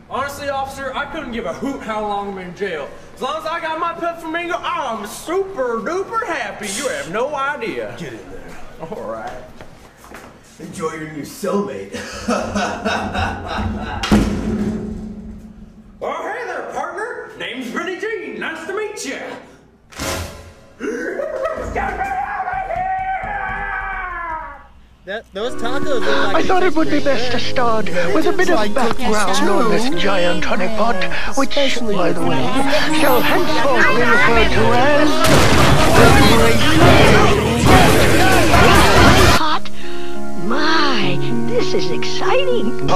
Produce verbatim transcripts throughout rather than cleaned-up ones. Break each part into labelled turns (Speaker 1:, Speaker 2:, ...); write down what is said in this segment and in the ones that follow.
Speaker 1: Honestly, officer, I couldn't give a hoot how long I'm in jail. As long as I got my Peppermingo, I'm super duper happy. You have no idea.
Speaker 2: Get in there.
Speaker 1: All right.
Speaker 2: Enjoy your new cellmate.
Speaker 1: Oh, hey there, partner. Name's Benny Jean. Nice to meet you.
Speaker 3: That, those tacos look like
Speaker 4: I thought it would be best to start with a bit of background on this giant honeypot, which, by the way, shall henceforth be referred to as the Great Honeypot. My, this is exciting.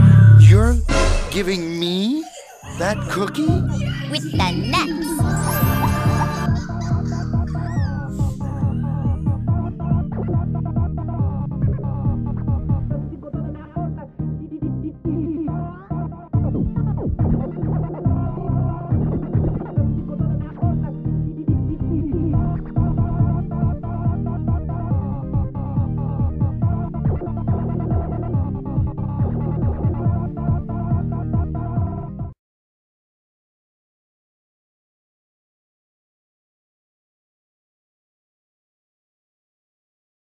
Speaker 5: Giving me that cookie?
Speaker 6: With the nuts.